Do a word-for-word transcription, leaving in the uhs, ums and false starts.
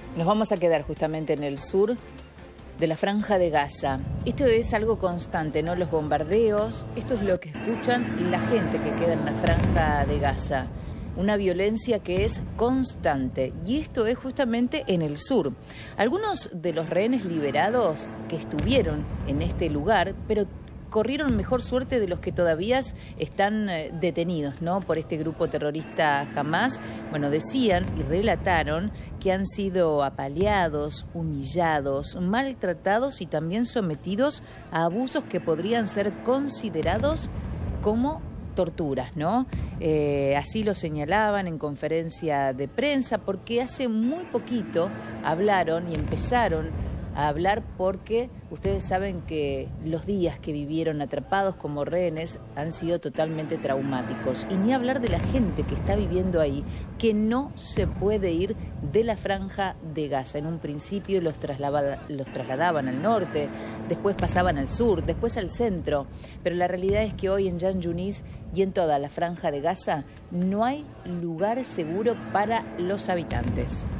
Nos vamos a quedar justamente en el sur de la Franja de Gaza. Esto es algo constante, ¿no? Los bombardeos, esto es lo que escuchan la gente que queda en la Franja de Gaza. Una violencia que es constante, y esto es justamente en el sur. Algunos de los rehenes liberados que estuvieron en este lugar, pero corrieron mejor suerte de los que todavía están detenidos, ¿no? Por este grupo terrorista Hamás. Bueno, decían y relataron que han sido apaleados, humillados, maltratados y también sometidos a abusos que podrían ser considerados como torturas, ¿no? Eh, así lo señalaban en conferencia de prensa, porque hace muy poquito hablaron y empezaron a hablar porque ustedes saben que los días que vivieron atrapados como rehenes han sido totalmente traumáticos. Y ni hablar de la gente que está viviendo ahí, que no se puede ir de la Franja de Gaza. En un principio los, traslada, los trasladaban al norte, después pasaban al sur, después al centro. Pero la realidad es que hoy en Jan Yunis y en toda la Franja de Gaza no hay lugar seguro para los habitantes.